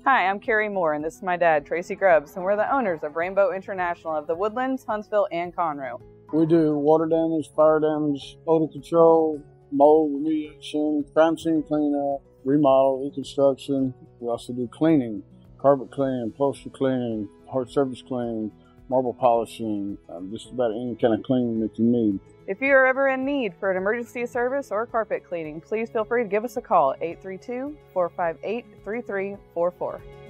Hi, I'm Carrie Moore, and this is my dad, Tracy Grubbs, and we're the owners of Rainbow International of the Woodlands, Huntsville, and Conroe. We do water damage, fire damage, odor control, mold remediation, crime scene cleanup, remodel, reconstruction. We also do cleaning, carpet cleaning, upholstery cleaning, hard surface cleaning, marble polishing, just about any kind of cleaning that you need. If you are ever in need for an emergency service or carpet cleaning, please feel free to give us a call at 832-458-3344.